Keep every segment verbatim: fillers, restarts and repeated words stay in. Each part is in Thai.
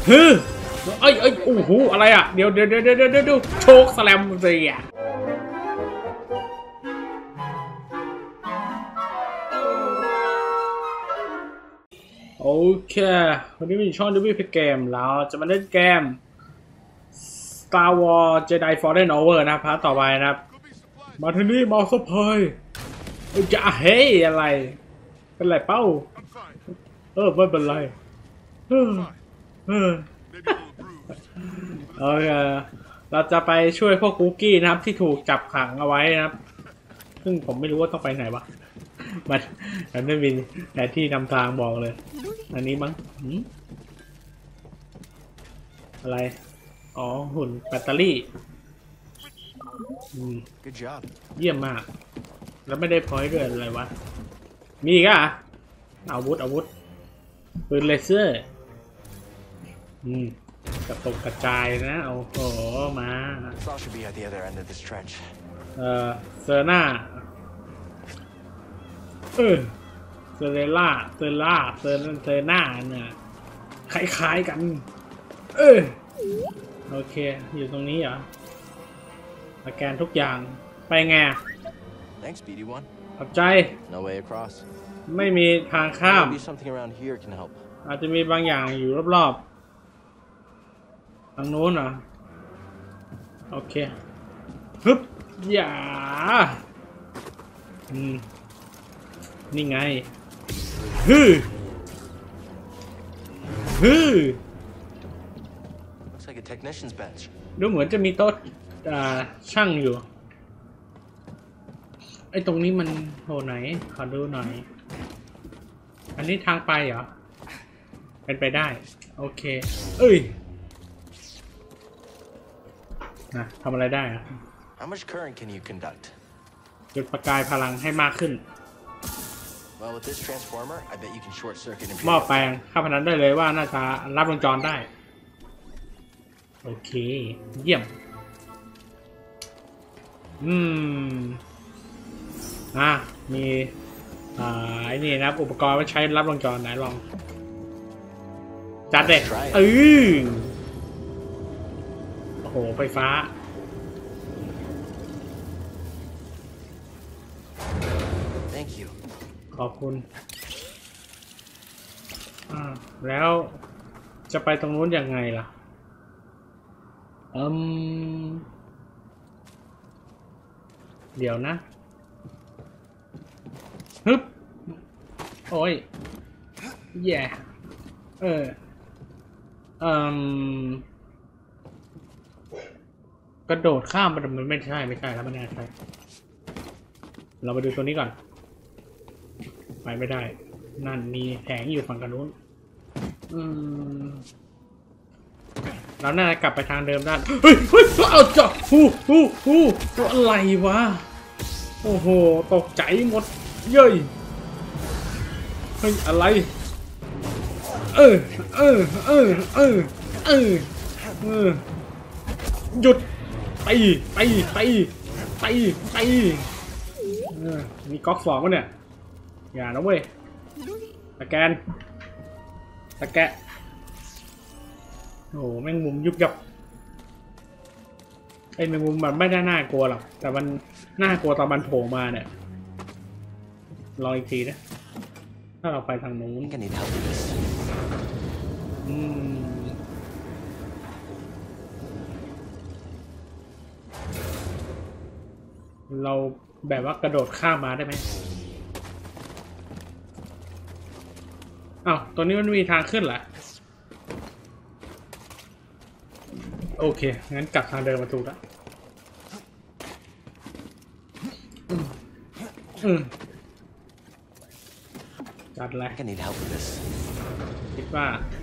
ฮึเอ้ยเอ้ยโอ้โหอะไรอ่ะเดี๋ยวเดี๋ยวเดี๋ยวเดี๋ยวเดี๋ยวโชคสแลมเสียโอเควันนี้มีช่องดูวิพีเกมเราจะมาเล่นเกม Star Wars Jedi Fallen Order นะพาร์ทต่อไปนะครับมาที่นี่มาซัพพลายจะเฮ้ยอะไรเป็นไรเป้าเออไม่เป็นไรเออเออโอเคเราจะไปช่วยพวกคุกกี้นะครับที่ถูกจับขังเอาไว้นะครับซึ่งผมไม่รู้ว่าต้องไปไหนวะมันมันไม่มีแผนที่นำทางบอกเลยอันนี้มั้งอะไรอ๋อหุ่นแบตเตอรี่เยี่ยมมากแล้วไม่ได้พอยต์ด้วยอะไรวะมีอีกอ่ะอาวุธอาวุธปืนเลเซอร์อืมกระตกกระจายนะโอ้โหมาเออเซอร์น่าเออเซเรล่าเซอร่าเซอร์เซอร์น่าเนี่ยคล้ายๆกันเออโอเคอยู่ตรงนี้เหรอสแกนทุกอย่างไปไงขอบใจไม่มีทางข้ามอาจจะมีบางอย่างอยู่รอบๆทางโน้นเหรอโอเคฮึบอย่าอืมนี่ไงฮึฮึดูเหมือนจะมีโต๊ะช่างอยู่ไอ้ตรงนี้มันโหไหนขอดูหน่อยอันนี้ทางไปเหรอเป็นไปได้โอเคเอ้ยนะทำอะไรได้อะจุดประกายพลังให้มากขึ้นหม้อแปลงข้าพนันได้เลยว่าน่าจะรับวงจรได้โอเคเยี่ยมอืมอ่ะมีอ่าไอ้นี่นะอุปกรณ์ไว้ใช้รับวงจรไหนลองจัดเด็กเออโอ้โหไฟฟ้าขอบคุณอ่าแล้วจะไปตรงนู้นยังไงล่ะอืมเดี๋ยวนะฮึบโอ้ยแย่เอออืมกระโดดข้ามมันมันไม่ใช่ไม่ใช่แล้วมันไม่ใช่เรามาดูตัวนี้ก่อนไปไม่ได้นั่นมีแผงอยู่ฝั่งกันนู้นอืมเราน่าจะกลับไปทางเดิมได้เฮ้ยเฮ้ยเอาจ้ะฮู้ฮู้ฮู้ตัวอะไรวะโอ้โหตกใจหมดเย้ยเฮ้ยอะไรเออเออเออเออเออเออหยุดตีตีตีตีตีเออมีก๊อกสองวะเนี่ยอย่านะเว้ยสแกนสแกะโอ้โหแมงมุมยุบยับไอ้แมงมุมมันไม่ได้น่ากลัวหรอกแต่มันน่ากลัวตอนมันโผล่มาเนี่ยลองอีกทีนะถ้าเราไปทางนู้นอืมเราแบบว่ากระโดดข้ามมาได้ไหมอ้าวตัวนี้มันมีทางขึ้นเหรอโอเคงั้นกลับทางเดิมมาถูกแล้วอืมจัดเลยคิดว่า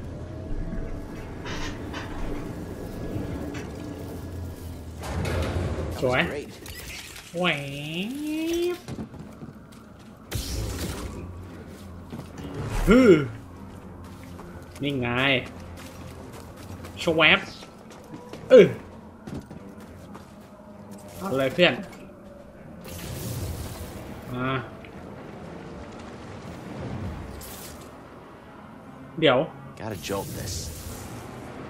สวยแหวฮึนี่ไงชวบเอออะไรเพื่อนมาเดี๋ยว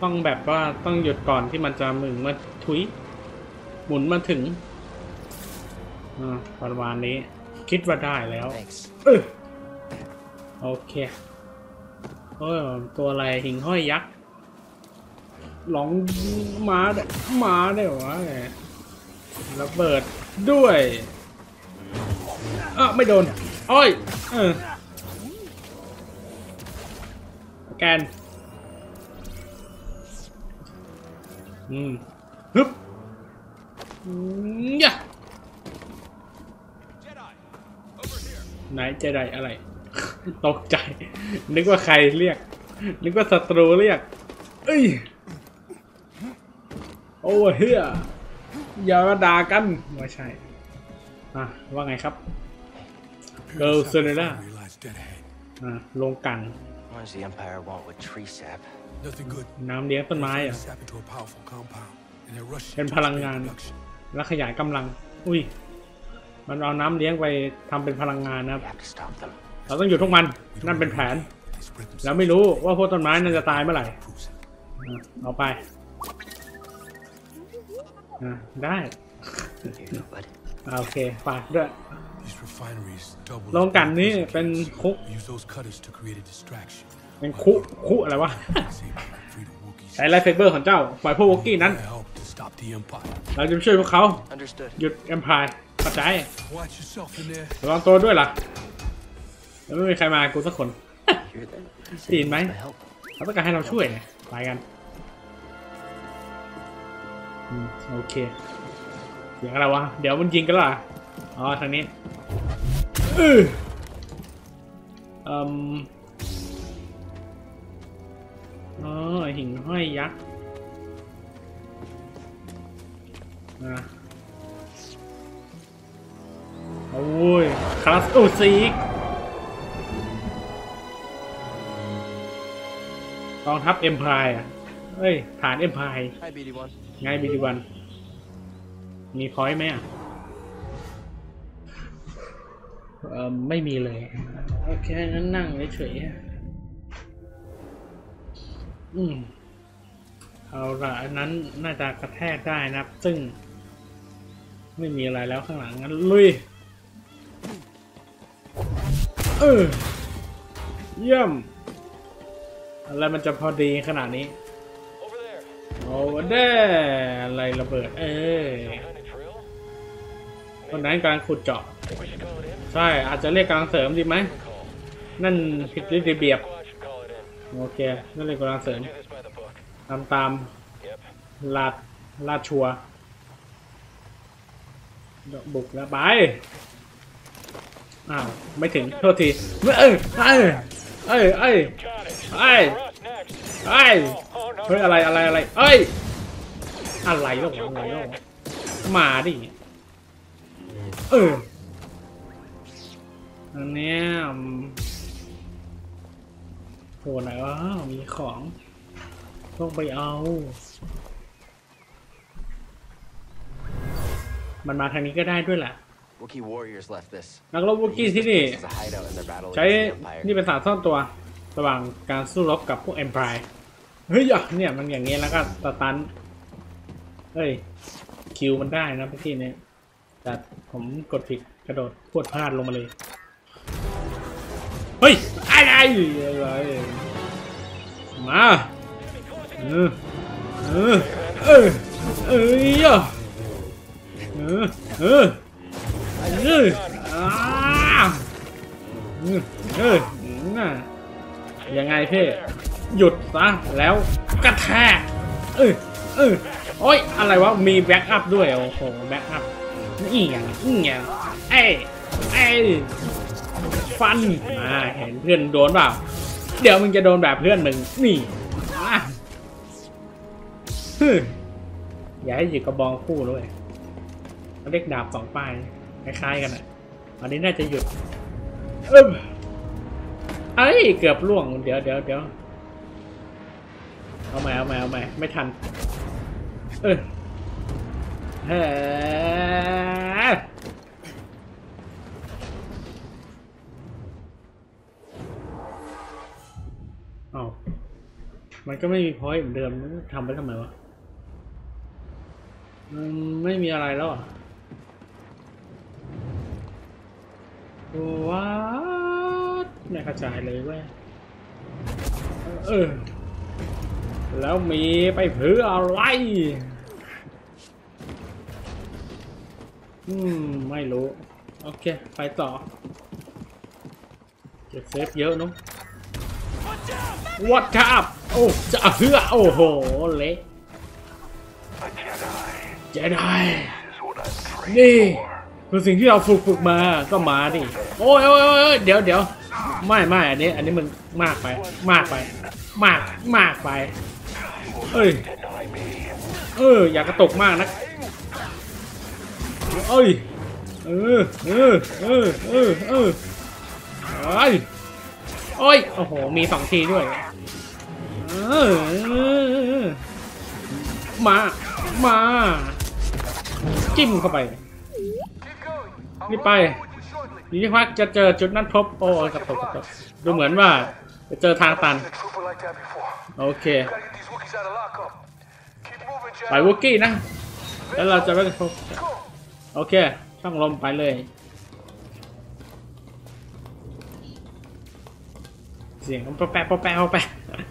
ต้องแบบว่าต้องหยุดก่อนที่มันจะหมุนมาทุยหมุนมาถึงอ่าประมาณนี้คิดว่าได้แล้วเออโอเคเออตัวอะไรหิ่งห้อยยักษ์ลองมาได้มาได้วะระเบิดด้วยอ่ะไม่โดนอ้อยเออแกนอืมฮึบยะไหนเจไดอะไรตกใจนึกว่าใครเรียกนึกว่าศัตรูเรียกเอ้ยโอ้เฮียอย่ามาด่ากันไม่ใช่อ่ะว่าไงครับเกิร์ลเซเนล่าอ่ะลงกันน้ำเลี้ยงต้นไม้อ่ะเป็นพลังงานและขยายกำลังอุ้ยมันเอาน้ำเลี้ยงไปทำเป็นพลังงานนะครับเราต้องอยู่ทุกมันนั่นเป็นแผนแล้วไม่รู้ว่าพวกต้นไม้นั่นจะตายเมื่อไหร่เอาไปได้โอเคฝากด้วยโรงกลั่นนี้เป็นคุกเป็นคุคุอะไรวะใช้ไลท์เซเบอร์ของเจ้าปล่อยพวกวอกกี้นั้นเราจะช่วยพวกเขาหยุดเอ็มพายเข้าใจระวังตัวด้วยล่ะแล้วไม่มีใครมากูสักคนได้ยินไหมเขาต้องการให้เราช่วยไปกันโอเคเสียงอะไรวะเดี๋ยวมันยิงกันล่ะอ๋อทางนี้เอออืมอ๋อหิ่งห้อยยักษ์นะโอ้ยคลาสโอซีกกองทัพเอ็มพายอ่ะเอ้ยฐานเอ็มพายไงบีดีวันมีพอยต์ไหมอ่ะเออไม่มีเลยโอเคงั้นนั่งเฉยๆอืมเอาละอันนั้นน่าจะกระแทกได้นะซึ่งไม่มีอะไรแล้วข้างหลังงั้นลุยเออเยี่ยมอะไรมันจะพอดีขนาดนี้โอ้ได้อะไรระเบิดเออคนนั้นกำลังขุดเจาะใช่อาจจะเรียกกำลังเสริมดีไหมนั่นผิดระเบียบโอเคนั่นเรียกกำลังเสริมตามตามลาดลาดชัวบุกแล้วไปอ้าวไม่ถึงโทษทีเอ้ยเอ้ยเอ้ยเอ้ยเอ้ยเอ้ยเฮ้ยอะไรอะไรอะไรเอ้ยอะไรแล้วอะไรแล้วมาดิเอออันเนี้ยโหไหนวะมีของต้องไปเอามันมาทางนี้ก็ได้ด้วยแหละนักรบวอกี้ที่นี่ใช้นี่เป็นสารซ่อนตัวระหว่างการสู้รบกับพวกเอ็มไพร์เฮ้ยเนี่ยมันอย่างเงี้ยแล้วก็สตันเฮ้ยคิวมันได้นะพี่ที่นี้แต่ผมกดผิดกระโดดพวดพลาดลงมาเลยเฮ้ยอะไรอะไรมาเออเออเออเออเออเออเอออ่าเออน่ะยังไงพี่หยุดซะแล้วกระแทกเออเออโอ้ยอะไรวะมีแบ็กอัพด้วยโอ้โหแบ็กอัพนี่อย่างนี่อย่างเอ้เอ้ฟันอ่าเห็นเพื่อนโดนเปล่าเดี๋ยวมึงจะโดนแบบเพื่อนมึงนี่อ่ะอย่าให้หยิบกระบองคู่ด้วยเรียกดาบสองปลายคล้ายๆกันอ่ะอันนี้น่าจะหยุดเอ้ยเอ้ยเกือบล่วงเดี๋ยวเดี๋ยวเดี๋ยวเอาใหม่เอาใหม่เอาใหม่ไม่ทันเออเฮ้ยเอามันก็ไม่มีพอยต์เหมือนเดิมทำไปทำไมวะมันไม่มีอะไรแล้วอ่ะว้าไม่กระจายเลยเว้ยเออแล้วมีไปเพื่ออะไรอืมไม่รู้โอเคไปต่อเก็บเซฟเยอะนุ๊กวัดทับโอ้จะเพื่อโอ้โหเละเจไดนี่คือสิ่งที่เราฝึกฝึกมาก็มาดิโอ้ยโอ้ยเดี๋ยวเดี๋ยวไม่ไม่อันนี้อันนี้มันมากไปมากไปมากมากไปเอ้ยเอออย่ากระตกมากนะเอ้ยเออเออเออเออเออเอ้ยโอ้ยโอ้โหมีสองทีด้วยเออมามาจิ้มเข้าไปนี่ไปนี่พักจะเจอจุดนั้นพบโอ้ยกระตกกระตกดูเหมือนว่าจะเจอทางตันโอเคไปวุกกี้นะแล้วเราจะไปพบโอเคช่องลมไปเลยเสียงมันแปะแปะแปะแปะ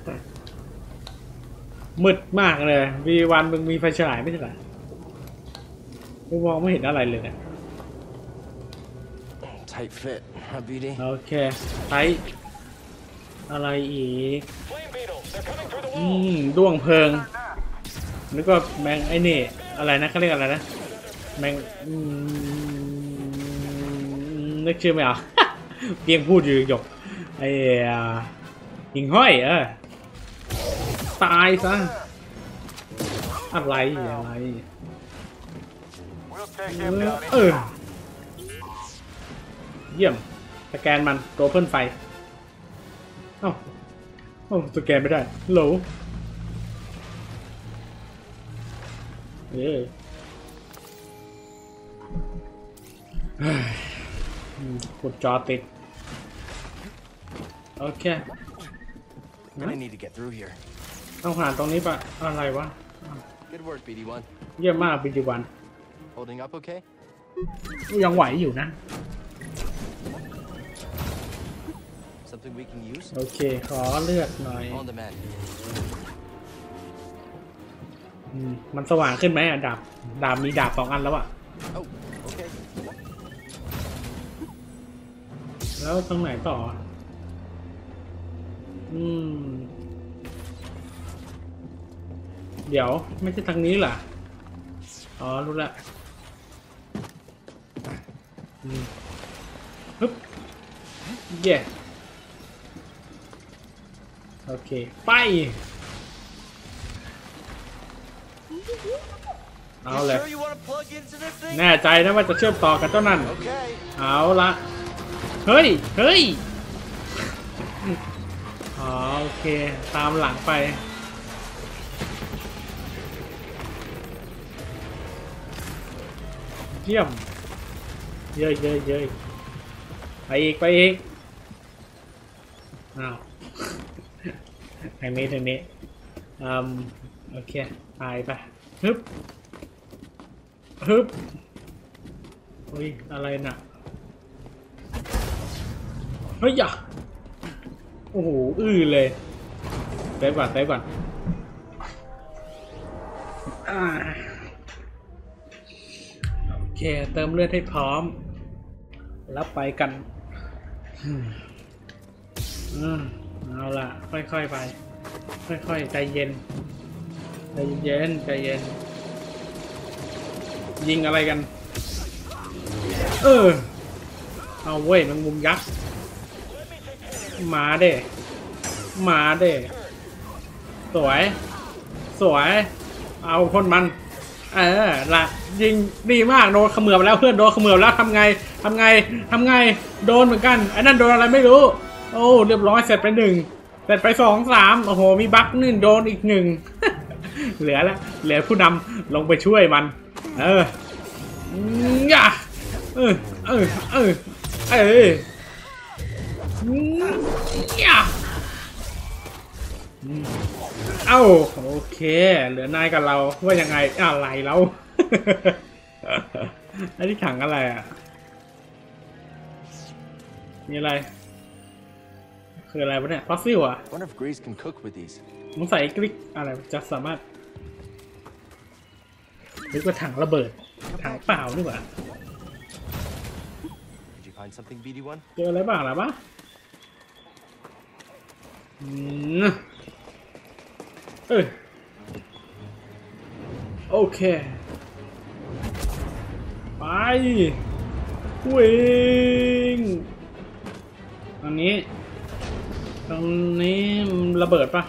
มืดมากเลยวีวันมึงมีไฟฉายไม่ใช่เหรอกูมองไม่เห็นอะไรเลยเนี่ยโอเคไทอะไรอีกอืมด้วงเพลิงแล้วก็แมงไอ้นี่อะไรนะเขาเรียกอะไรนะแมงนึกชื่อไม่ออกเพียงพูดอยู่หยกไอ้หิ่งห้อยเออตายซะอะไรอะไรเออเยี่ยมสแกนมันตัวเพิ่นไฟเอ้าเอ้าสแกนไม่ได้โหลเอ้ยกดจอติดโอเคต้องผ่านตรงนี้ปะอะไรวะเยี่ยมมากบีดีวันยังไหวอยู่นะโอเคขอเลือดหน่อยมันสว่างขึ้นไหมอ่ะดาบดาบมีดาบสองอันแล้วอ่ะแล้วตรงไหนต่ออืมเดี๋ยวไม่ใช่ทางนี้เหรออ๋อรู้ละฮึบเย่โอเคไปเอาเลยแน่ใจนะว่าจะเชื่อมต่อกับเจ้านั่นเอาละเฮ้ยเฮ้ยอ๋อโอเคตามหลังไปเยี่ยมเย้ยเย้ยเย้ยไปอีกไปอีกอ้าวทางนี้ทางนี้อืมโอเคไปไปฮึบฮึบเฮ้ยอะไรน่ะเฮ้ยอย่าโอ้โหอื้อเลยเซฟก่อนเซฟก่อนโอเคเติมเลือดให้พร้อมแล้วไปกันอืมเอาล่ะค่อยๆไปค่อยๆใจเย็นใจเย็นใจเย็นยิงอะไรกันเออเอาเว้ยมันมุมยักษ์มาเด้มาเด้สวยสวยเอาคนมันเออละยิงดีมากโดนเขมือบแล้วเพื่อนโดนเขมือบแล้วทำไงทำไงทำไงโดนเหมือนกันไอ้นั่นโดนอะไรไม่รู้โอ้เรียบร้อยเสร็จไปหนึ่งเสร็จไปสองสามโอ้โหมีบั๊กหนึ่งโดนอีกหนึ่ง เหลือแล้วเหลือผู้นำลงไปช่วยมันเอออย่าเออเออเออเอออย่าเอ้าโอเคเหลือนายกับเราว่ายังไงอะไรเราไอ้ที่ถังอะไรอ่ะมีอะไรคืออะไรวะเนี่ยฟอสซิลอ่ะมึงใส่กริกอะไรจะสามารถหรือว่าถังระเบิดถังเปล่านี่หว่าเจออะไรบ้างล่ะบ้าอืมเออโอเคไปวิ่งตรงนี้ตรงนี้ระเบิดปะ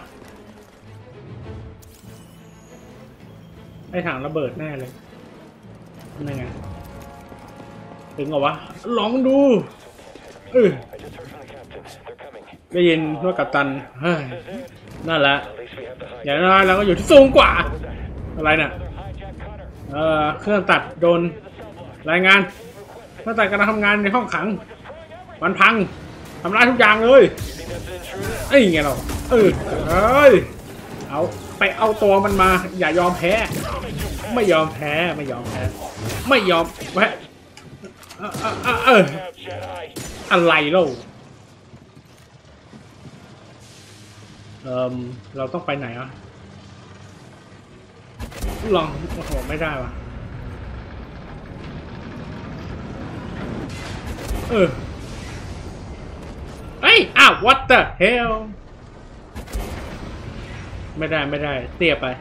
ไอ้ถังระเบิดแน่เลยนี่ไงถึงเหรอวะลองดูเออได้ยินว่ากัปตันเฮ้ยนั่นแหละอย่างน้อยเราก็อยู่ที่สูงกว่าอะไรเนี่ยเออเครื่องตัดโดนรายงานเครื่องตัดกำลังทำงานในห้องขังมันพังทำลายทุกอย่างเลยไอ้ไงเราเออเอ้ยเอาไปเอาตัวมันมาอย่ายอมแพ้ไม่ยอมแพ้ไม่ยอมแพ้ไม่ยอมแพ้เออเออเอออะไรเล่าเออเราต้องไปไหนอ่ะลองโอ้โหไม่ได้ว่ะเออเอ้ยอ้าว what the hell ไม่ได้ไม่ได้เตี้ยไป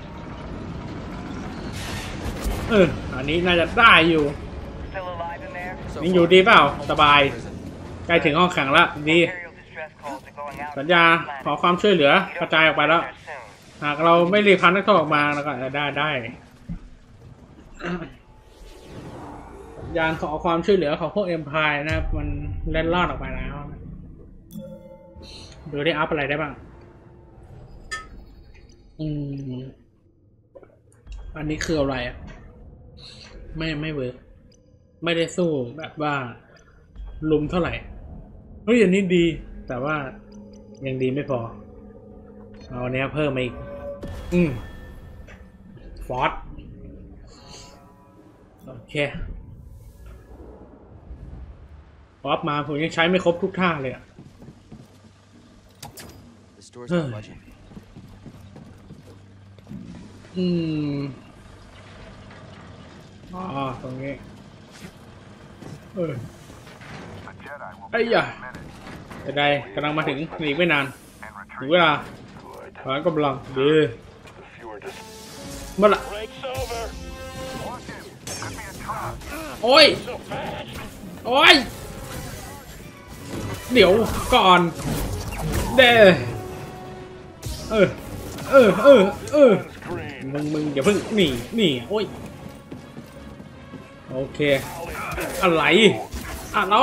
เอออันนี้น่าจะได้อยู่ยังอยู่ดีเปล่าสบายใกล้ถึงห้องขังแล้วดีสัญญาขอความช่วยเหลือกระจายออกไปแล้วหากเราไม่รีบพันนักโทษออกมาแล้วก็ได้ได้ยานขอความช่วยเหลือของพวกเอ็มพายนะครับมันเล่นรอดออกไปแล้วดูได้อัพอะไรได้บ้างอืมอันนี้คืออะไรอ่ะไม่ไม่เวิร์กไม่ได้สู้แบบว่าลุมเท่าไหร่เฮ้ยอันนี้ดีแต่ว่ายังดีไม่พอเอาเนี้ยเพิ่มมาอีกอืมฟอสโอเคฟอสมาผมยังใช้ไม่ครบทุกท่าเลยอ่ะอืมอ๋อตรงนี้เออไอ้ยะแต่ใดกำลังมาถึงอีกไม่นานถึงเวลาพลังกำลังดีมาละโอ้ยโอ้ยเดี๋ยวก่อนเด้เออเออเออเออมึงมึงอย่าเพิ่งหนีหนีโอ้ยโอเคอะไรอะไร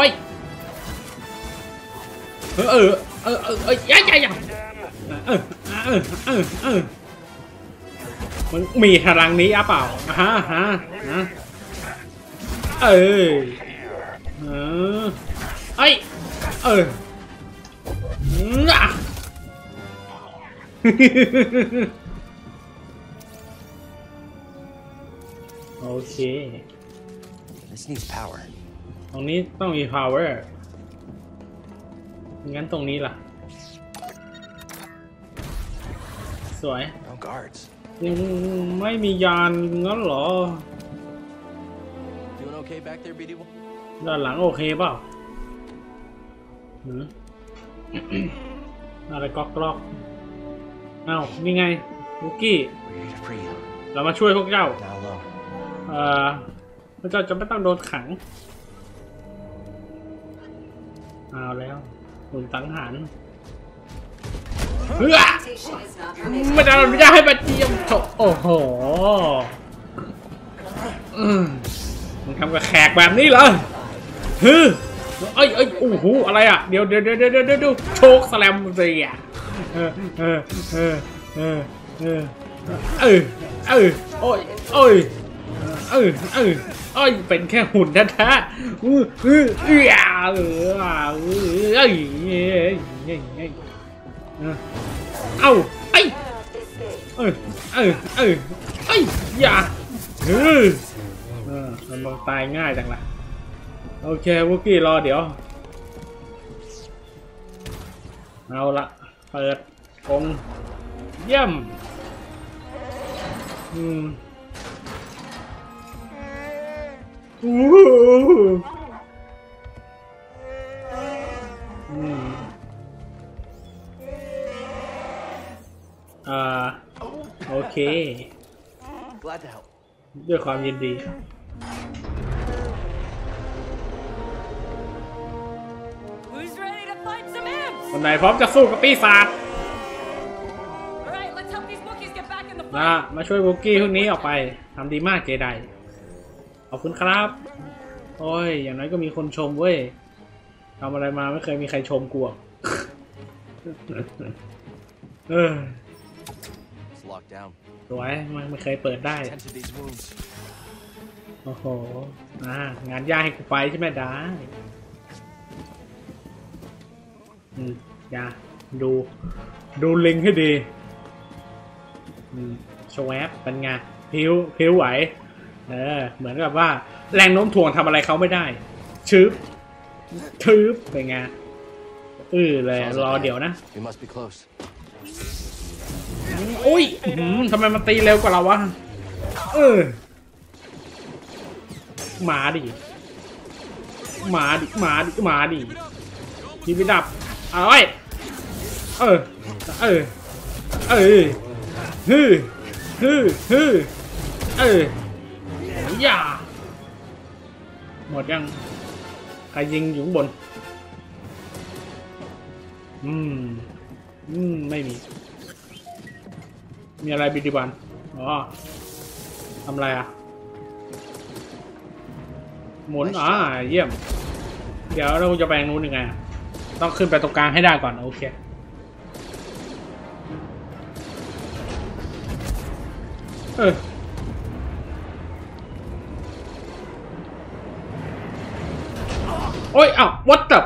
เออเออเออเออเออยัยยัยยัยเออเออเออเออมึงมีพลังนี้อ่ะเปล่าฮะฮะฮะเออเออไอเออน่ะโอเค This needs power. ตรงนี้ต้องมี power งั้นตรงนี้ล่ะสวย No guards. ยังไม่มียานงั้นเหรอ Doing okay back there, B D one? ด้านหลังโอเคเปล่าหืม อะไรก๊อกกรอกอ้าวนี่ไงบุกกี้เรามาช่วยพวกเจ้าเอ่อพวกเจ้าจะไม่ต้องโดนขังเอาแล้วหนุนสังหารเฮ้ยไม่ได้อนุญาตให้มาเจียมโถโอ้โหมึงทำกับแขกแบบนี้เหรอเฮ้ยเอ้ยเอ้ยโอ้โหอะไรอ่ะเดี๋ยวเดี๋ยวเดี๋ยวเดี๋ยวเดี๋ยวโชคสแลมสิอ่ะเออเออเออเออเออเออเออโอ้ยโอ้ยเออเออโอ้ยเป็นแค่หุ่นแท้ๆอืออืออืออ่าเอออ่าเออเอ้ยเอ้ยเอ้ยเอ้าไอ้เออเออเออไอ้อย่าเออเออมันลงตายง่ายจังล่ะโอเควุกี้รอเดี๋ยวเอาละเปิดกงเยี่ยมอืมอู้อืมอ่าโอเค Glad to help. ด้วยความยินดี Who's ready to fight some imps? คนไหนพร้อมจะสู้กับปีศาจ All right, let's help these Wookiees get back in the นะ fight. มาช่วยบุกกี้พวกนี้ออกไปทำดีมากเจไดขอบคุณครับโอ้ยอย่างน้อยก็มีคนชมเว้ยทำอะไรมาไม่เคยมีใครชมกูอ่ะ เออ It's locked down. สวยมันไม่เคยเปิดได้ Tend to these wounds. โอ้โหอ่างานยากให้กูไปใช่ไหมได้อืมอย่าดู ดูลิงให้ดีอืมชวบเป็นไงพิ้วพิ้วไหวเออเหมือนกับว่าแรงโน้มถ่วงทำอะไรเขาไม่ได้ชืบชืบเป็นไงเออเลยรอเดี๋ยวนะ We must be close. อุ้ยอื้อหือทำไมมันตีเร็วกว่าเราวะเออหมาดิหมาดิหมาดิหมาดิทีไปดับเอาไว้เออเออเออฮึฮึฮึเอออย่าหมดยังใครยิงอยู่ข้างบนอืมอืมไม่มีมีอะไรบิดิบันอ๋อทำอะไรอ่ะหมุนอ่าเยี่ยมเดี๋ยวเราจะไปทางนู้นยังไงต้องขึ้นไปตรงกลางให้ได้ก่อนโอเคเออโอ้ยอ้าว what the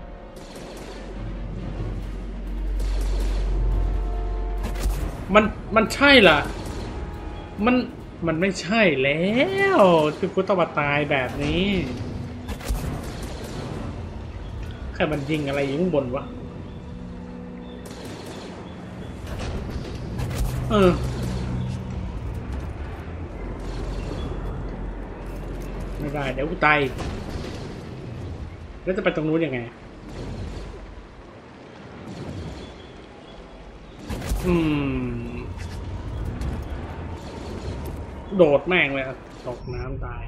มันมันใช่ล่ะมันมันไม่ใช่แล้วที่กูต้องมาตายแบบนี้ใครมันยิงอะไรอยู่ข้างบนวะเออไม่ได้เดี๋ยวกูตายแล้วจะไปตรงนู้นยังไงอืมโดดแม่งเลยตกน้ำตาย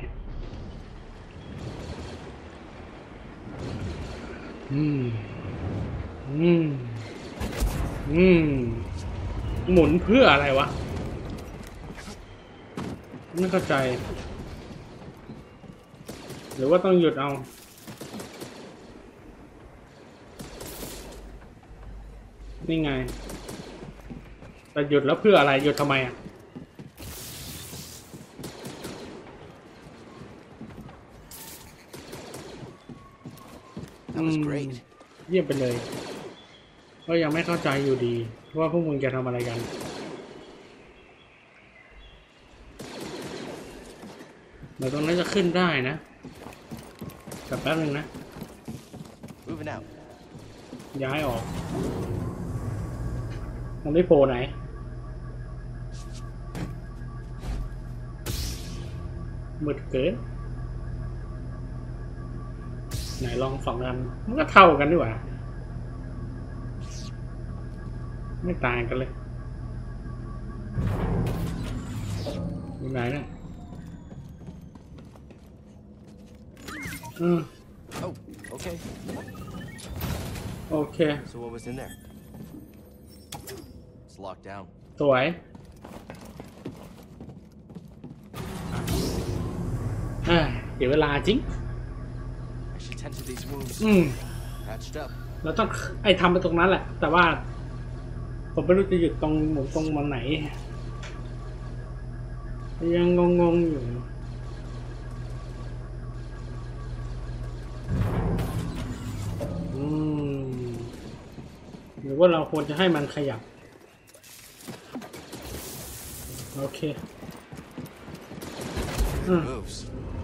อืมอืมอืมหมุนเพื่ออะไรวะไม่เข้าใจหรือว่าต้องหยุดเอานี่ไงแต่หยุดแล้วเพื่ออะไรหยุดทำไมอ่ะ That was great. เยี่ยมไปเลยก็ยังไม่เข้าใจอยู่ดีว่าพวกมึงจะทำอะไรกันเดี๋ยวตรงนั้นจะขึ้นได้นะแต่แป๊บนึงนะ Moving out. ย้ายออกมันไม่โผล่ไหนมืดเกินไหนลองสองกันมันก็เท่ากันดีกว่าไม่ต่างกันเลยอยู่ไหนเนี่ยอืม Oh, okay. โอเค So what was in there? It's locked down. สวยเอ้ยเดี๋ยวเวลาจริง I should tend to these wounds. อืม Patched up. เราต้องไอ้ทำไปตรงนั้นแหละแต่ว่าผมไม่รู้จะหยุดตรงหมุนตรงมันไหนยังงงๆอยู่อืมหรือว่าเราควรจะให้มันขยับโอเคอืม Moves.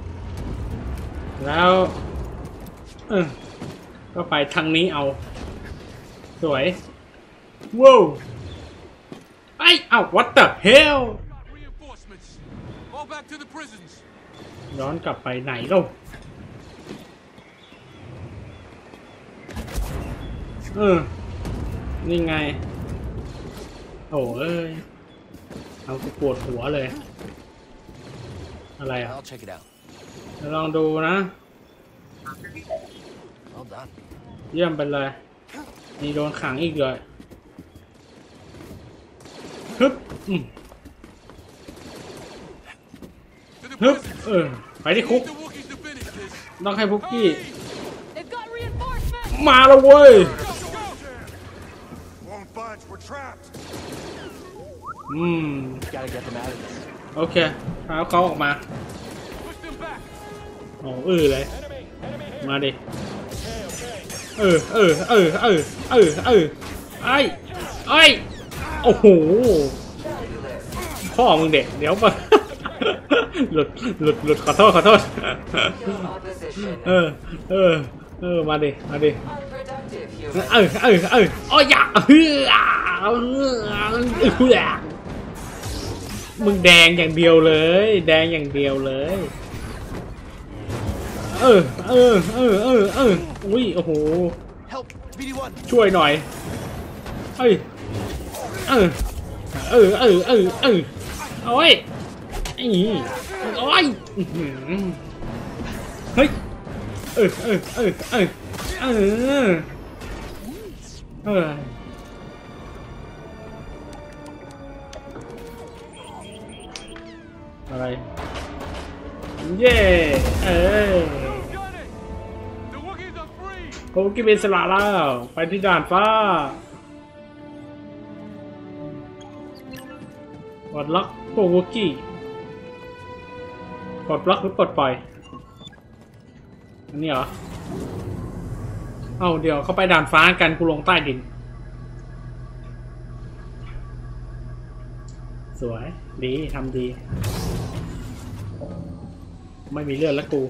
แล้วเออก็ไปทางนี้เอาสวยว้าวไอ้เอ้า what the hell Reinforcements. All back to the prisons. ย้อนกลับไปไหนเล่าเออนี่ไงโอ้เอ้ยเอากูปวดหัวเลยอะไรอ่ะ I'll check it out. ลองดูนะ Well done. เยี่ยมไปเลยมีโดนขังอีกเลยฮึบอืม To the ฮึบ prisons. เออไปที่คุก Need the Wookiees to finish this. ต้องให้พุกกี้ They've got reinforcements! มาแล้วเว้ย Go, go. Won't budge, we're trapped. อืม Gotta get them out of this. โอเคเอาเขาออกมา Push them back. โอ้อื้อเลยมาดิเออเออเออเออเออเออไอ้ไอ้โอ้โหพ่อมึงเด็กเดี๋ยวมาหลุดหลุดหลุดขอโทษขอโทษเออเออเออมาดิมาดิเออเออเออโอ้ยอย่าเฮ้ยมึงแดงอย่างเดียวเลยแดงอย่างเดียวเลยเออเออเออเออเอออุ้ยโอ้โห Help, B D one. ช่วยหน่อยเอ้ยเออเออเออเออเออโอ้ยไอ้นี่โอ้ยเฮ้ยเออเออเออเออเออเอออะไรเย่เออ Got it. The Wookiees are free. โอ้กิเป็นสละแล้วไปที่ด่านฟ้าปลดล็อกโปรโวกี้ปลดล็อกหรือปลดปล่อยอันนี้เหรอเอาเดี๋ยวเขาไปด่านฟ้ากันกูลงใต้ดินสวยดีทำดีไม่มีเลือดแล้วกู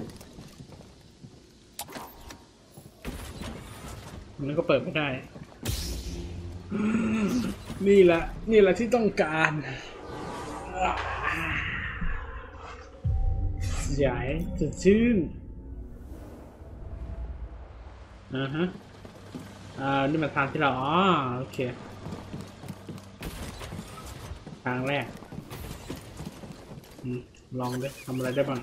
มันก็เปิดไม่ได้นี่แหละนี่แหละที่ต้องการใหญ่สดชื่นอ่าฮะอ่านี่มาทางที่เราอ๋อโอเคทางแรกอืมลองดิทำอะไรได้บ้าง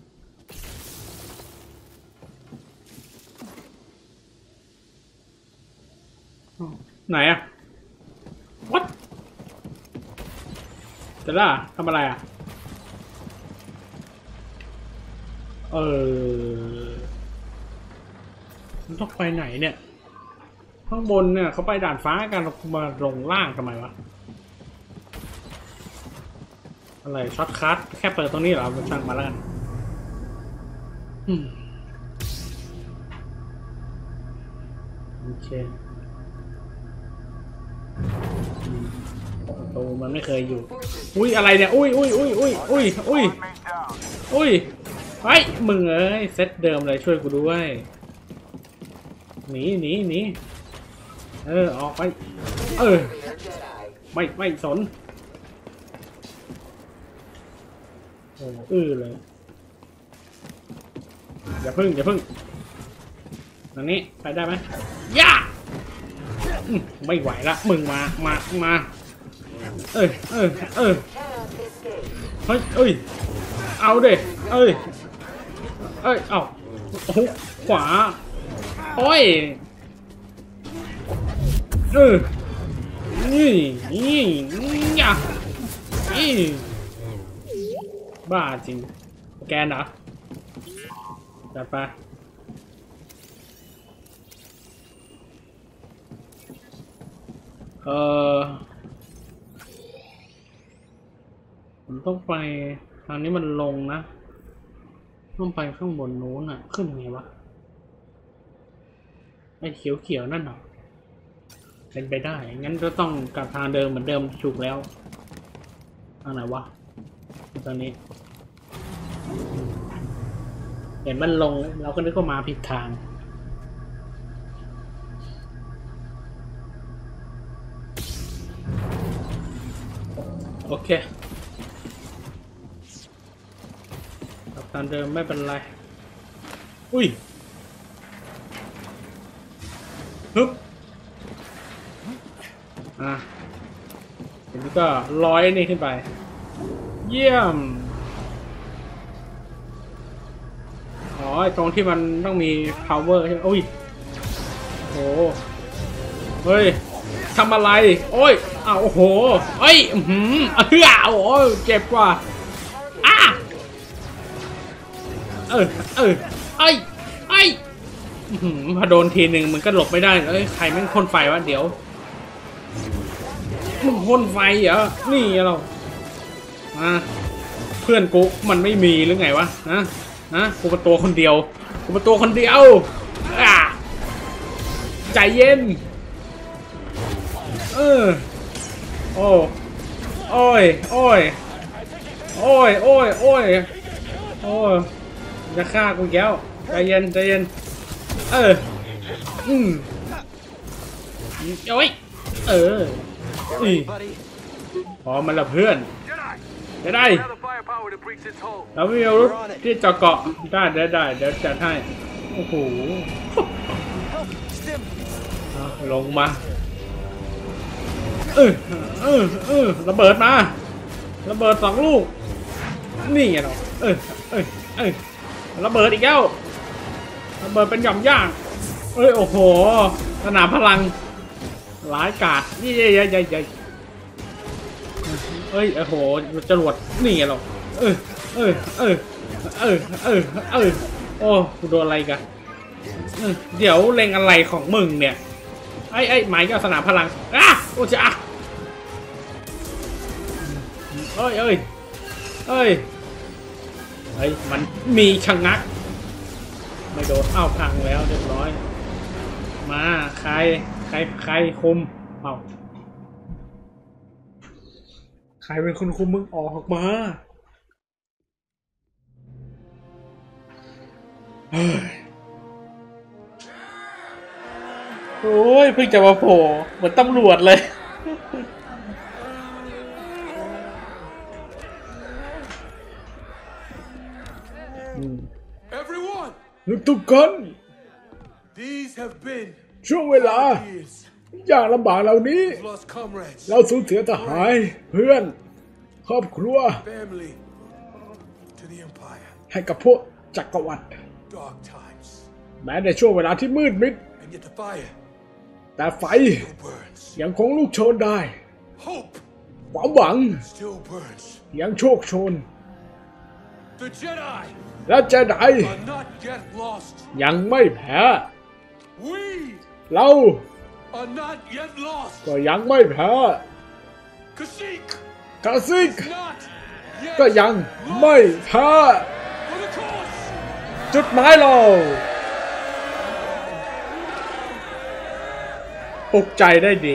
ไหนอะ what แต่ละทำอะไรอะเออมันต้องไปไหนเนี่ยข้างบนเนี่ยเขาไปด่านฟ้ากันเรามาลงล่างทำไมวะอะไรช็อตคัทแค่เปิดตรงนี้เหรอมันช่างมาแล้วกันโอเคประตูมันไม่เคยอยู่อุ้ยอะไรเนี่ยอุ้ยอุ้ยอุ้ยอุ้ยอุ้ยอุ้ยอุ้ยไอ้มึงเอ้ยเซตเดิมเลยช่วยกูด้วยหนีหนีหนีเออออกไปเออไม่ไม่สนโอ้อื้อเลยอย่าพึ่งอย่าพึ่งตรงนี้ไปได้ไหมย่าไม่ไหวละมึงมามามาเอ้ยเอ้ยเอ้ยเฮ้ยเอ้ยเอาเด็เอ้ยเอ้ยเอาโอ้โหขวาโอ้ยเออนี่นี่ย่านี่บ้าจริงแกนเหรอจัดไปเออผมต้องไปทางนี้มันลงนะต้องไปข้างบนนู้นอ่ะขึ้นไงวะไอ้เขียวๆนั่นเหรอเป็นไปได้งั้นก็ต้องกลับทางเดิมเหมือนเดิมถูกแล้วทางไหนวะตรงนี้ เห็นมันลงเราก็นึกว่ามาผิดทางโอเคกับตามเดิมไม่เป็นไรอุ้ยฮึบอ่ะทีนี้ก็ร้อยนี่ขึ้นไปเยี่ยมอ๋อตรงที่มันต้องมี power ใช่ไหมอุ้ยโอ้เฮ้ยทำอะไรโอ้ยอ้าวโอ้โหเอ้ยหืมเฮ้ยโอ้เจ็บกว่าอ่ะเออเออไอ้ไอ้หืมพอโดนทีหนึ่งมันก็หลบไม่ได้เอ้ยใครแม่งพ่นไฟวะเดี๋ยวมึงพ่นไฟเหรอนี่เราอ่ะเพื่อนกูมันไม่มีหรือไงวะนะนะกูเป็นตัวคนเดียวกูเป็นตัวคนเดียวอ่ะใจเย็นเออโอ้โอ้ยโอ้ยโอ้ยโอ้ยโอ้ยโอ้ยจะฆ่ากูแก้วใจเย็นใจเย็นเอออืมโอ้ยเอออีพอมันละเพื่อนจะได้แล้วมีอาวุธที่เจาะเกาะได้ได้ได้เดี๋ยวจัดให้โอ้โหลงมาเออเออเออระเบิดมาระเบิดสองลูกนี่ไงเราเออเออเออระเบิดอีกแล้วระเบิดเป็นหย่อมย่างเอ้ยโอ้โหสนามพลังหลายกาดนี่ใหญ่ใหญ่ใหญ่เอ้ยโอ้โหจรวดนี่ไงเราเออเออเออเออเออเออโอ้กูโดนอะไรกันเดี๋ยวเล็งอะไรของมึงเนี่ยไอ้ไอ้หมายก็สนามพลังอ่ะโอ้จ้าเอ้ยเอ้ยเอ้ยเฮ้ยมันมีชะงักไม่โดนอ้าวพังแล้วเรียบร้อยมาใครใครใครคุมเอ้าใครเป็นคนคุมมึงออกมาเฮ้ยโอ้ยเพิ่งจะมาโผล่เหมือนตำรวจเลยทุกคน These have been ช่วงเวลา years. ยากลำบากเหล่านี้ We've lost comrades, เราสูญเสียทหารเพื่อนครอบครัว family, to the empire. ให้กับพวกจักรวรรดิ Dark times, แม้ในช่วงเวลาที่มืดมิด and yet the fire แต่ไฟ still burns. ยังคงลุกโชนได้ Hope ความหวัง still burns. ยังโชคโชน The Jedi และเจได are not yet lost. ยังไม่แพ้ We เรา are not yet lost. ก็ยังไม่แพ้ Kashyyyk กาซิก not yet ก็ยังไม่แพ้ for the cause. จุดหมายเราปลุกใจได้ดี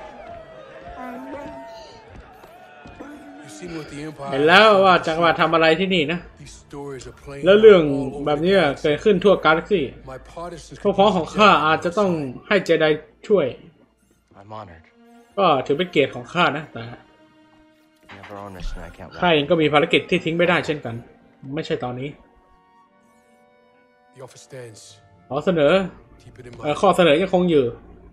You've seen what the empire เห็นแล้วว่าจักรวรรดิทำอะไรที่นี่นะ These stories are playing แล้วเรื่อง all over แบบ the นี้ galaxy. เกิดขึ้นทั่วกาแล็กซี่ My partisans พวกพ้องของข้าอาจจะต้องให้เจไดช่วย I'm honored. ก็ถือเป็นเกียรติของข้านะแต่ Never on this and I can't ข้า walk. เองก็มีภารกิจที่ทิ้งไม่ได้เช่นกัน ไม่ใช่ตอนนี้ The offer stands. ขอเสนอ Keep it in เอ่อ mind. ข้อเสนอยังคงอยู่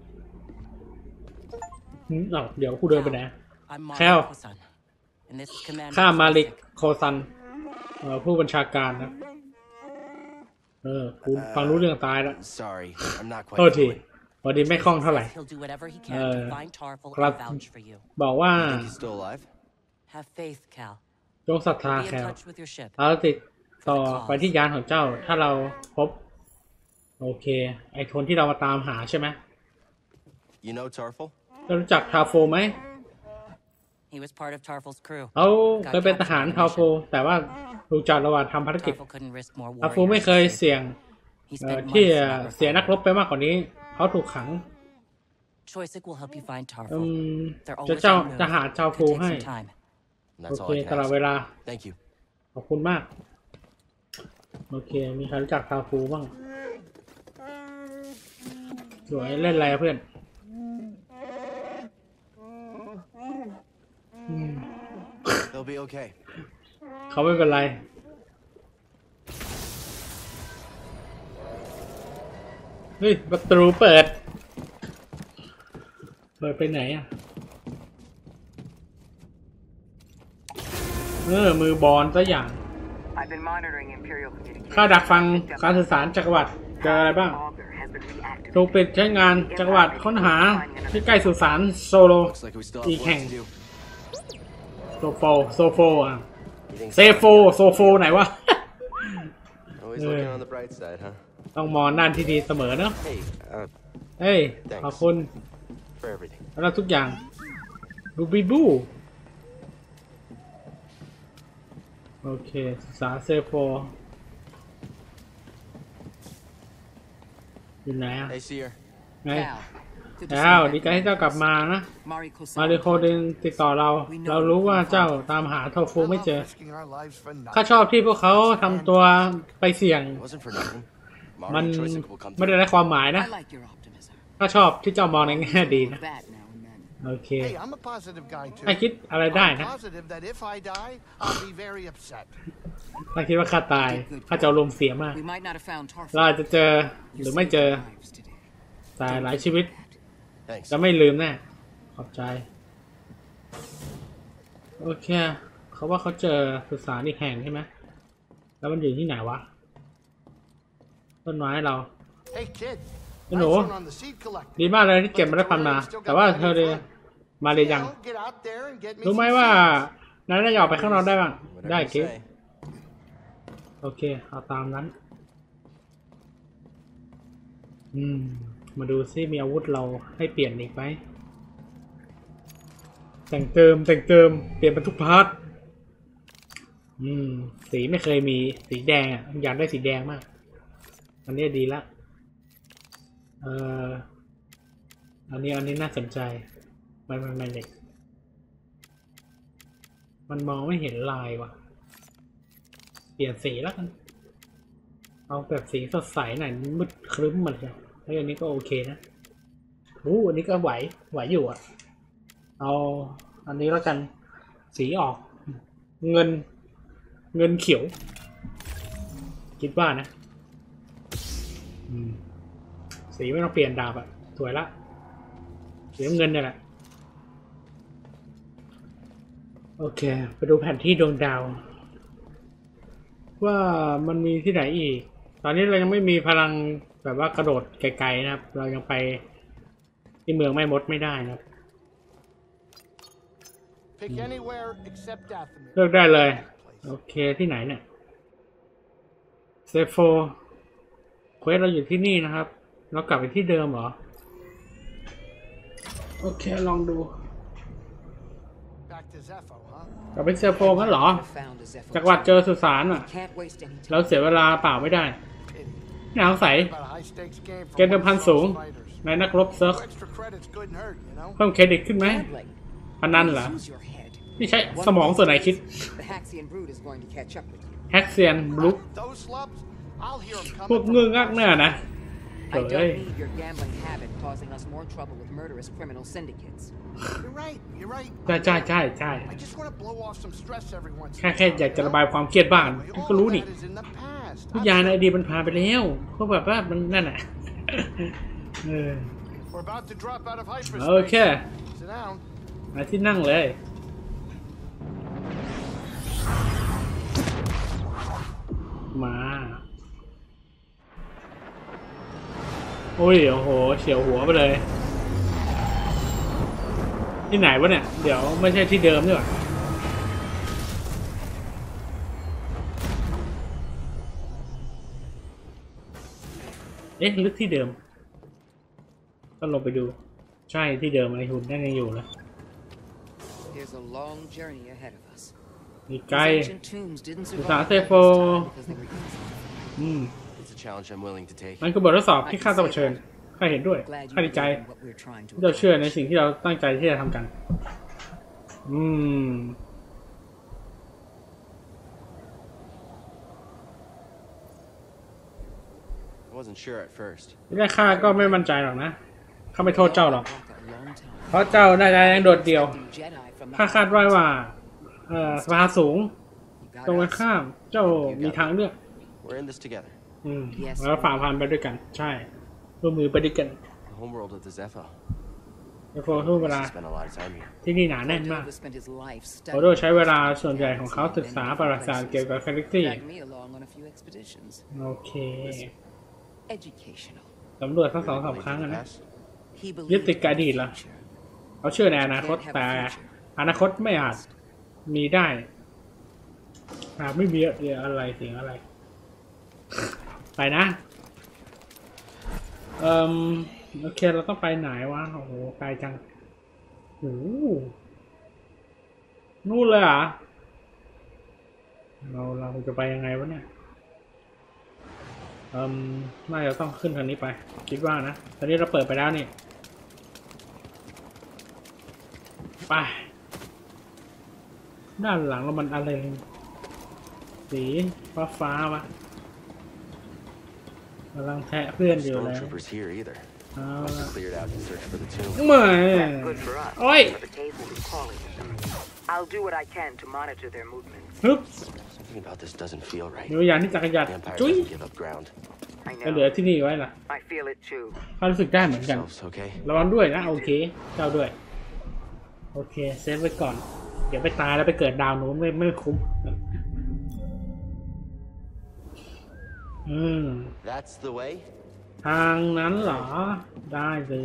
หืมอ้าวเดี๋ยวกูเดินไปไหน I'm Hell. Malik Kosan, and this is Commander ข้ามาลิก Isaac. โคซันเอ่อผู้บัญชาการนะเออกูฟังรู้เรื่องตายแล้ว Sorry, I'm not โทษ quite ที fluent. พอดีไม่คล่องเท่าไหร่ He'll do whatever he can Uh, to find Tarful Club. and vouch for you. บอกว่า Think he's still alive? Have faith, Cal. จงศรัทธา Be แค in ล touch with your ship. เราติดต่อไปที่ยานของเจ้า ถ้าเราพบ โอเค ไอคนที่เรามาตามหาใช่ไหม You know Tarful? เรารู้จักทาโฟไหม He was part of Tarful's crew. เขาเคยเป็นทหารทาโฟแต่ว่าถูกจับระหว่างทำภารกิจ Tarful couldn't risk more ทาโฟไม่ warriors. เคยเสี่ยง He เอ่อ spent ที่ months จะ in that เสียนัก refinery. รบไปมากกว่านี้ เขาถูกขัง Choysic will help you find อื Tarful. ม They're จะ always เจ้า on the จะ move. หาชาวโฟ Could take ให้ some time. โอ That's เค all I ตลอด can เว ask. ลา Thank you. ขอบคุณมาก โอเค มีใครรู้จักทาฟูบ้างสวยเล่นอะไรอะเพื่อนอืม They'll be okay. เขาไม่เป็นไร เฮ้ย ประตูเปิด เปิดไปไหนอ่ะ เออ มือบอลซะอย่าง I've been monitoring Imperial communications. ค่าดักฟังการสื่อสารจักรวรรดิเจออะไรบ้าง Augur has been reactivated. ถูกปิดใช้งานจักรวรรดิค้นหาที่ใกล้สุสานโซโล Looks like we still have Y work hang. to do. โซโฟโซโฟอ่ะ You think เซโฟโซโฟไหนวะ Always Yeah. looking on the bright side, huh? ต้องมองด้านที่ดีเสมอเนอะ Hey, uh, เฮ้ย ขอบคุณ for everything. สำหรับทุกอย่างบูบีบูโอเคศึกษาเซโฟอยู่ไหนอ่ะ Hey, Seer. ไง Cal. Good to แล้ว see you ดี back ใจให้เจ้ากลับมานะ Mariko มาริโคเดนติดต่อเรา เรารู้ว่าเจ้าตามหาโทฟูไม่เจอ ข้าชอบที่พวกเขาทำตัวไปเสี่ยง It wasn't for nothing. มัน Mario Choice will come ไม่ through. ได้ได้ความหมายนะ I like your optimism. ข้าชอบที่เจ้ามองในแง่ดีนะ That now and then. โอเค Hey, I'm a positive guy too. ถ้าคิดอะไรได้ I'm นะ positive that if I die, I'll be very upset. ถ้าคิดว่าข้าตายข้าจะอารมณ์เสียมาก We might not have found เรา Tarful. อาจจะเจอห You รือไม่ saved เจอ our lives today. แต่หลายชีวิต Thanks. จะไม่ลืมแน่ขอบใจ โอเค เขาว่าเขาเจอสุสานอีกแห่งใช่ไหมแล้วมันอยู่ที่ไหนวะ ต้นไม้เรา Hey kid, You know. nice one on the seed collector. ดีมากเลยที่เก็บเมาได้พันธุ์มา แต่ว่าเธอเรียมาเรียยัง Well, get out there and get me รู้ไหม some ว่า seeds. นั้นน่าจะออกไปข้างนอกได้บ้าง Whatever ได้ you กิ๊ say. โอเค เอาตามนั้น อืม มาดูซิมีอาวุธเราให้เปลี่ยนอีกไหม แต่งเติมแต่งเติมเปลี่ยนเป็นทุกพาร์ท อืม สีไม่เคยมีสีแดงอ่ะอยากได้สีแดงมาก อันนี้ดีละ เอ่อ อันนี้อันนี้น่าสนใจ มันมันมันเด็กมันมองไม่เห็นลายว่ะ เปลี่ยนสีแล้วกัน เอาแบบสีสดใสหน่อยมืดครึ้มมันเลยไอ้อันนี้ก็โอเคนะโอ้อันนี้ก็ไหวไหวอยู่อ่ะ เอาอันนี้แล้วกัน สีออก เงิน เงินเขียว คิดว่านะ อืม สีไม่ต้องเปลี่ยนดาบอ่ะสวยละสีน้ำเงินเนี่ยแหละ โอเค ไปดูแผนที่ดวงดาว ว่ามันมีที่ไหนอีก ตอนนี้เรายังไม่มีพลังแบบว่ากระโดดไกลๆนะครับ เรายังไปที่เมืองแม่มดไม่ได้นะครับ Pick anywhere except Dathomir. เลือกได้เลย โอเคที่ไหนเนี่ยเซโฟเควสเราอยู่ที่นี่นะครับ เรากลับไปที่เดิมเหรอ โอเคลองดู Back to Zepho, huh? กลับไปเซโฟกันเหรอ Found a Zephyr จักรวรรดิเจอสุสานอ่ะ Can't waste any time. เราเสียเวลาเปล่าไม่ได้ Pity. น่าสงสัย About a high stakes game for เกณฑ์เดิมพัน one of สูง those fighters. ในนักรบเซิร์ฟ Extra credits couldn't hurt, you know? เพิ่มเครดิตขึ้นไหม Gambling. พนันเหรอ Use your head. นี่ใช้สมองส่วนไหนคิด The Haxian brood is going to catch up with you. แฮกเซียนบลุก Those slubs, I'll hear them พวก coming. งื้องักเนี่ยนะ I เฮ้ย don't need your gambling habit causing us more trouble with murderous criminal syndicates. You're right, you're right. ใช่ใช่ใช่ใช่ I just want to blow off some stress every once in แค่ a แค่ while, อยากจะ you ระ know? บายความเครียดบ้าง Anyway, ก็ all รู้ of นี่ that is in the past. ทุกอย่างในอดีตมันผ่านไปแล้วก็แบบว่ามันนั่นแหละเออ We're about to drop out of โอเค hyperspace. Sit down. มาที่นั่งเลย มาโอ้ยโอ้โหเฉียวหัวไปเลย ที่ไหนวะเนี่ย เดี๋ยวไม่ใช่ที่เดิมนี่หว่าเอ๊ะลึกที่เดิมก็ลงไปดู ใช่ที่เดิมไอ้หุ่นนั่นยังอยู่เลย There's a long journey ahead of us. มีไกล These ancient tombs didn't สุสาน survive เซ all โฟ this time because they were easy. อืม It's a challenge I'm willing to take. มันคือบททดสอบที่ข้าต้องเผชิญข้าเห็นด้วย Glad ข้า you ดีใจ believe in what we're trying to ที่เราเชื่อใน accomplish. สิ่งที่เราตั้งใจที่จะทำกัน อืม wasn't sure at first. ที่แรกข้าก็ไม่มั่นใจหรอกนะข้าไม่โทษเจ้าหรอก Walk a long time. เพราะเจ้าน่าจะยังโดดเดี่ยว Jedi from the ข้าคาดไว้ว่าเอ่อสภาสูง You got ตรงกัน us. ข้ามเจ้ามีทางเลือก We're in this together. อืม Yes. แล้วฝ่าฟันไปด้วยกัน ใช่ร่วมมือไปด้วยกัน The homeworld of the Zepho. เอโฟทุกเวลา He spent a lot of time here. ที่นี่หนาแน่นมาก Cordova spent his life โอโด studying ใช้เวลาส่วนใหญ่ของเขาศึกษาประวัติศาสตร์เกี่ยวกับกาแล็กซี่ Dragged me along on a few expeditions. โอเค Educational. สำรวจทั้งสองสามครั้งอะนะ Past? He ยึด believed ติดกับอดีต in เหรอ the future. เขาเชื่อในอนาคตแต่อนาคตไม่อาจมีได้หากไม่มีอะไรสิ่งอะไร ไปนะ เอ่มโอเคเราต้องไปไหนวะโอ้โหไกลจังโอ้โหนู่นเลยเหรอ่ะเราเราจะไปยังไงวะเนี่ยเอ่มน่าจะต้องขึ้นทางนี้ไปคิดว่านะตอนนี้เราเปิดไปแล้วนี่ไปด้านหลังเรามันอะไรสีฟ้าฟ้าวะกำลังแทะเพื่อนอยู่เลย Stormtroopers here either. เอา Must ละ have cleared out in search for the tomb. ไม่ That's good for us. โอ้ย For the cave will be calling them. I'll do what I can to monitor their movements. ฮึบ Something about this doesn't feel right. เดี๋ยวอย่างที่จักรยาน The Empire จุ้ย doesn't give up ground. I จะเหลือ know. ที่นี่ไว้ล่ะ I feel it too. ข้ารู้สึกได้เหมือนกัน Yourselves okay? ระวังด้วยนะโอเคเจ้าด้วยโอเคเซฟไว้ก่อนเดี๋ยวไปตายแล้วไปเกิดดาวนู้นไม่ไม่คุ้มอืม That's the way? ทางนั้นเหรอได้เลย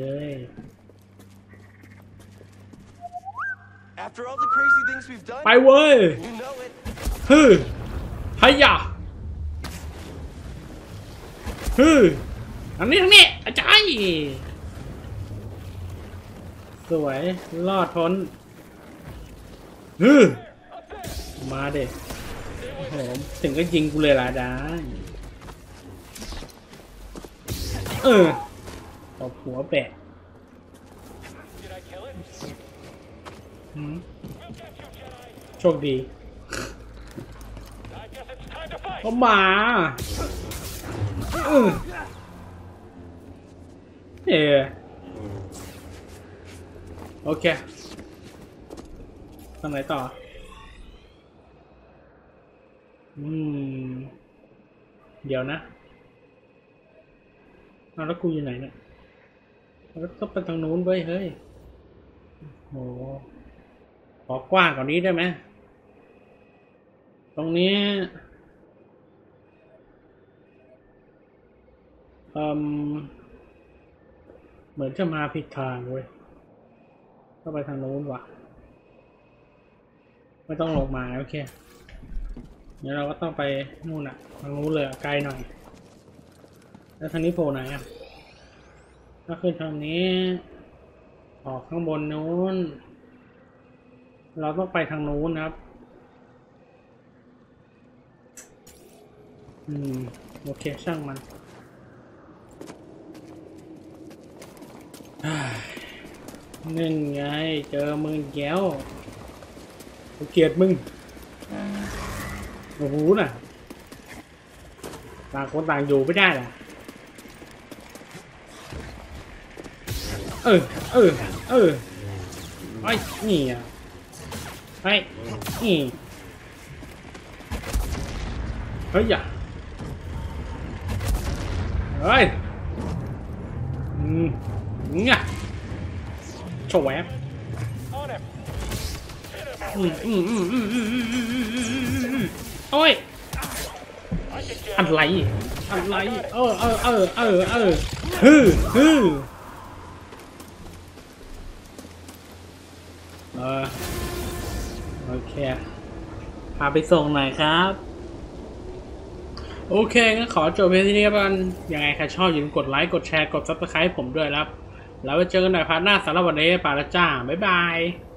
After all the crazy things we've done? ไปเว้ย You know it. ฮึพยาฮึอันนี้ทางนี้อาจารย์สวยรอดพ้นฮึมาเด็กโอ้โหถึงก็ยิงกูเลยล่ะได้เออตบหัวแปะหืมโชคดีเขามาเออเออโอเคทำไหนต่ออืมเดี๋ยวนะเอาแล้วกูอยู่ไหนเนี่ยแล้วก็ไปทางนู้นเว้ยเฮ้ยโหขอกว้างกว่านี้ได้ไหมตรงนี้อืมเหมือนจะมาผิดทางเว้ยก็ไปทางนู้นว่ะไม่ต้องลงมาโอเคเดี๋ยวเราก็ต้องไปนู่นอะทางนู้นเลยไกลหน่อยแล้วทางนี้โผล่ไหนอะก็คือทางนี้ออกข้างบนนู้นเราต้องไปทางนู้นนะครับอืมโอเคช่างมันนี่ไงเจอมึงแก้วกูเกลียดมึงโอ้โหน่ะต่างคนต่างอยู่ไม่ได้ล่ะเออเออเออไอ้นี่อ่ะไอ้นี่เฮ้ยอย่าเฮ้ยอืมเนี่ยโชว์แวบอืมอืมอืมอืมอืมอืมอืมอืมโอ้ยอะไรอะไรเออเออเออเออเออฮึฮึเออโอเคพาไปส่งหน่อยครับโอเคงั้นขอจบเพียงเท่านี้กันยังไงใครชอบอย่าลืมกดไลค์กดแชร์กดซับสไครป์ผมด้วยครับแล้วไว้เจอกันใหม่พาร์ทหน้าสำหรับวันนี้ไปแล้วจ้าบ๊ายบาย